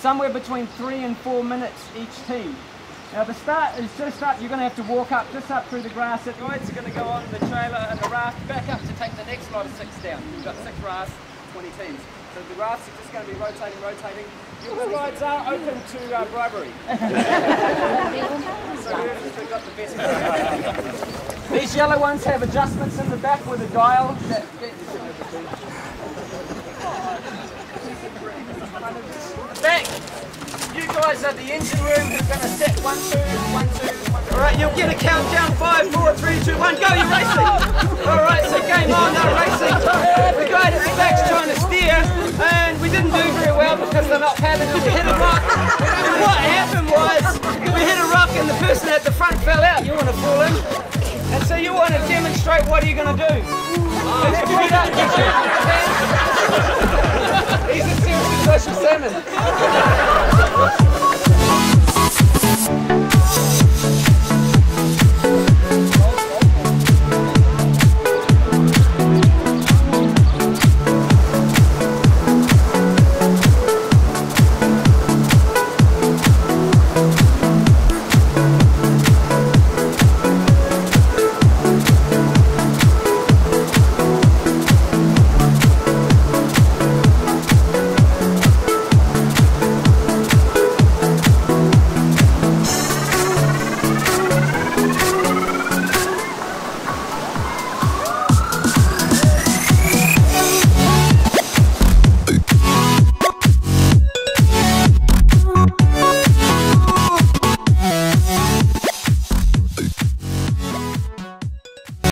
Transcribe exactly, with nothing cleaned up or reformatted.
somewhere between three and four minutes each team. Now the start is just up, you're going to have to walk up, just up through the grass. The guides are going to go on the trailer and the raft back up to take the next lot of six down. We've got six rafts, twenty teams. So the rafts are just going to be rotating, rotating. Your rides are open to uh, bribery. So we've got the best. These yellow ones have adjustments in the back with a dial. That, back. You guys are the engine room who's going to set one, two, one, two, one, two. Alright, you'll get a countdown. Five, four, three, two, one, go, you're racing! Alright, so game on, now racing. The guy at the back's trying to steer, and we didn't do very well because they're not paddling. We hit a rock, and what happened was, we hit a rock and the person at the front fell out. You want to fall in? And so you want to demonstrate what are you going to do? He's a seriously social salmon.